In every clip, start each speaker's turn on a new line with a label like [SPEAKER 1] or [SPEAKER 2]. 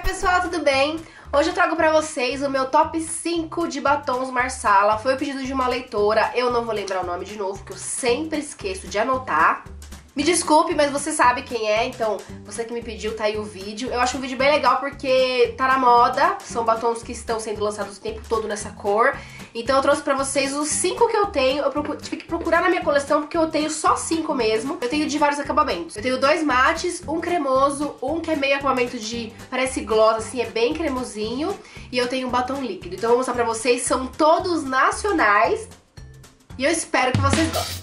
[SPEAKER 1] pessoal, tudo bem? Hoje eu trago pra vocês o meu top 5 de batons Marsala. Foi o pedido de uma leitora, eu não vou lembrar o nome de novo, porque eu sempre esqueço de anotar. Me desculpe, mas você sabe quem é, então você que me pediu, tá aí o vídeo. Eu acho um vídeo bem legal porque tá na moda, são batons que estão sendo lançados o tempo todo nessa cor. Então eu trouxe pra vocês os 5 que eu tenho. Eu tive que procurar na minha coleção porque eu tenho só 5 mesmo. Eu tenho de vários acabamentos. Eu tenho 2 mates, um cremoso, um que é meio acabamento de, parece gloss, assim, é bem cremosinho. E eu tenho um batom líquido. Então eu vou mostrar pra vocês, são todos nacionais. E eu espero que vocês gostem.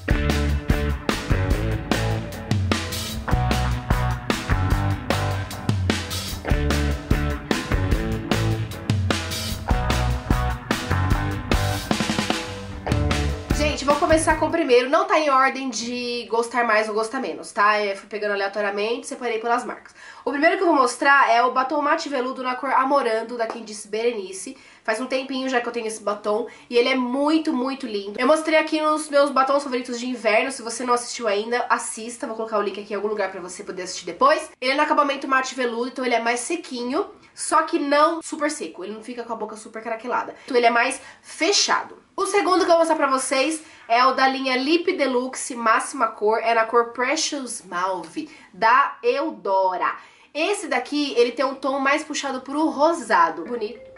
[SPEAKER 1] Gente, vou começar com o primeiro, não tá em ordem de gostar mais ou gostar menos, tá? Eu fui pegando aleatoriamente, separei pelas marcas. O primeiro que eu vou mostrar é o batom mate veludo na cor Amorando, da quem disse Berenice. Faz um tempinho já que eu tenho esse batom e ele é muito, muito lindo. Eu mostrei aqui nos meus batons favoritos de inverno, se você não assistiu ainda, assista. Vou colocar o link aqui em algum lugar pra você poder assistir depois. Ele é no acabamento mate veludo, então ele é mais sequinho, só que não super seco. Ele não fica com a boca super craquelada. Então ele é mais fechado. O segundo que eu vou mostrar pra vocês é o da linha Lip Deluxe Máxima Cor, é na cor Precious Mauve, da Eudora. Esse daqui, ele tem um tom mais puxado pro rosado. Bonito.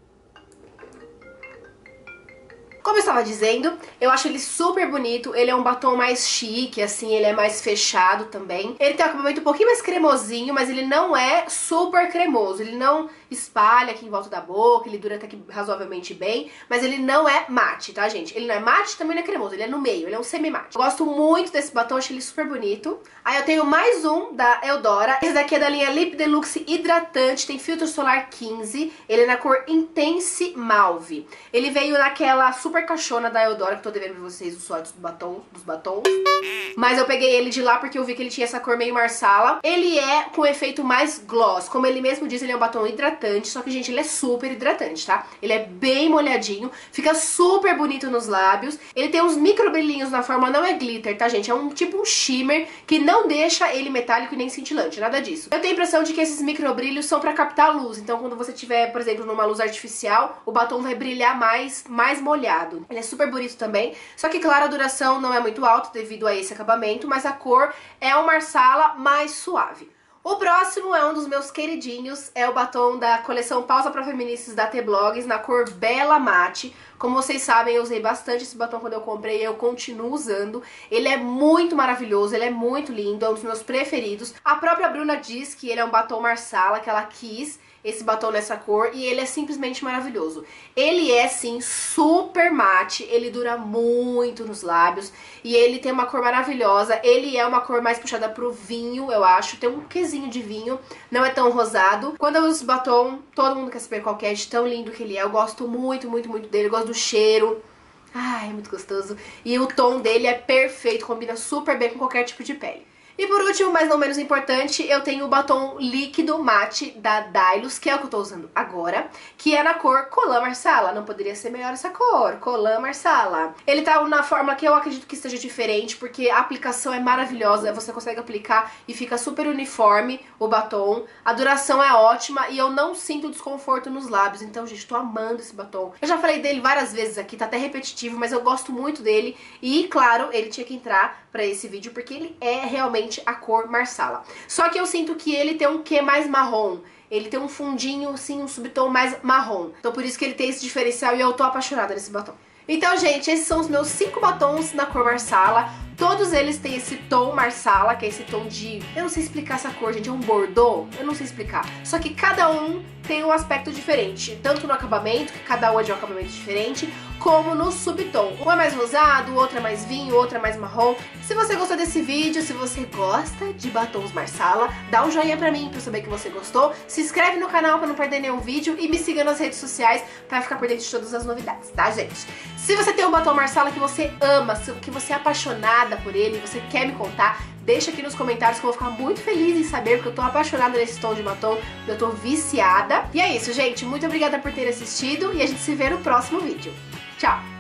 [SPEAKER 1] Como eu estava dizendo, eu acho ele super bonito, ele é um batom mais chique, assim, ele é mais fechado também. Ele tem um acabamento um pouquinho mais cremosinho, mas ele não é super cremoso, ele não espalha aqui em volta da boca, ele dura até que razoavelmente bem, mas ele não é mate, tá, gente? Ele não é mate, também não é cremoso, ele é no meio, ele é um semi-mate. Gosto muito desse batom, acho ele super bonito. Aí eu tenho mais um da Eudora, esse daqui é da linha Lip Deluxe Hidratante, tem filtro solar 15, ele é na cor Intense Mauve. Ele veio naquela super caixona da Eudora, que eu tô devendo pra vocês os shorts dos batons. Mas eu peguei ele de lá porque eu vi que ele tinha essa cor meio Marsala. Ele é com efeito mais gloss. Como ele mesmo diz, ele é um batom hidratante, só que, gente, ele é super hidratante, tá? Ele é bem molhadinho, fica super bonito nos lábios. Ele tem uns micro brilhinhos na forma, não é glitter, tá, gente? É um tipo um shimmer que não deixa ele metálico e nem cintilante, nada disso. Eu tenho a impressão de que esses micro brilhos são pra captar luz. Então, quando você tiver, por exemplo, numa luz artificial, o batom vai brilhar mais molhado. Ele é super bonito também, só que, claro, a duração não é muito alta devido a esse acabamento, mas a cor é um Marsala mais suave. O próximo é um dos meus queridinhos, é o batom da coleção Pausa pra Feministas da T-Blogs, na cor Bela Mate. Como vocês sabem, eu usei bastante esse batom quando eu comprei e eu continuo usando. Ele é muito maravilhoso, ele é muito lindo, é um dos meus preferidos. A própria Bruna diz que ele é um batom Marsala, que ela quis esse batom nessa cor, e ele é simplesmente maravilhoso. Ele é, sim, super mate, ele dura muito nos lábios, e ele tem uma cor maravilhosa. Ele é uma cor mais puxada pro vinho, eu acho, tem um quesinho de vinho, não é tão rosado. Quando eu uso esse batom, todo mundo quer saber qual que é, de tão lindo que ele é. Eu gosto muito, muito, muito dele, eu gosto do cheiro. Ai, é muito gostoso. E o tom dele é perfeito, combina super bem com qualquer tipo de pele. E por último, mas não menos importante, eu tenho o batom líquido mate da Dylos, que é o que eu tô usando agora, que é na cor Colã Marsala. Não poderia ser melhor essa cor, Colã Marsala. Ele tá na forma que eu acredito que seja diferente, porque a aplicação é maravilhosa, você consegue aplicar e fica super uniforme o batom. A duração é ótima e eu não sinto desconforto nos lábios, então, gente, tô amando esse batom. Eu já falei dele várias vezes aqui, tá até repetitivo, mas eu gosto muito dele e, claro, ele tinha que entrar pra esse vídeo, porque ele é realmente a cor Marsala. Só que eu sinto que ele tem um quê mais marrom. Ele tem um fundinho, assim, um subtom mais marrom. Então por isso que ele tem esse diferencial e eu tô apaixonada nesse batom. Então, gente, esses são os meus 5 batons na cor Marsala. Todos eles têm esse tom Marsala, que é esse tom de... Eu não sei explicar essa cor, gente, é um bordô? Eu não sei explicar. Só que cada um tem um aspecto diferente, tanto no acabamento, que cada um é de um acabamento diferente, como no subtom. Um é mais rosado, o outro é mais vinho, o outro é mais marrom. Se você gostou desse vídeo, se você gosta de batons Marsala, dá um joinha pra mim, pra eu saber que você gostou. Se inscreve no canal pra não perder nenhum vídeo e me siga nas redes sociais pra ficar por dentro de todas as novidades, tá, gente? Se você tem um batom Marsala que você ama, que você é apaixonada por ele, você quer me contar, deixa aqui nos comentários que eu vou ficar muito feliz em saber, porque eu tô apaixonada nesse tom de batom, eu tô viciada. E é isso, gente. Muito obrigada por ter assistido e a gente se vê no próximo vídeo. Tchau!